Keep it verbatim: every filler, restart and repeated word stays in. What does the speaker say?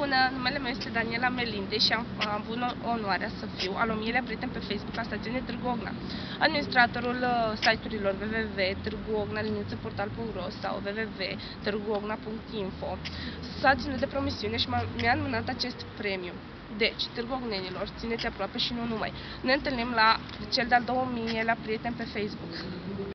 Bună, numele meu este Daniela Melinde și am, am avut onoarea să fiu al o mie prieten pe Facebook a stațiunii Târgu Ogna, administratorul uh, site-urilor w w w punct târgu ogna liniuță portal punct ro sau w w w punct târgu ogna punct info. S-a ținut de promisiune și mi-a înmânat acest premiu. Deci, Târgu Ognenilor, țineți aproape și nu numai. Ne întâlnim la cel de-al două miilea prieten pe Facebook.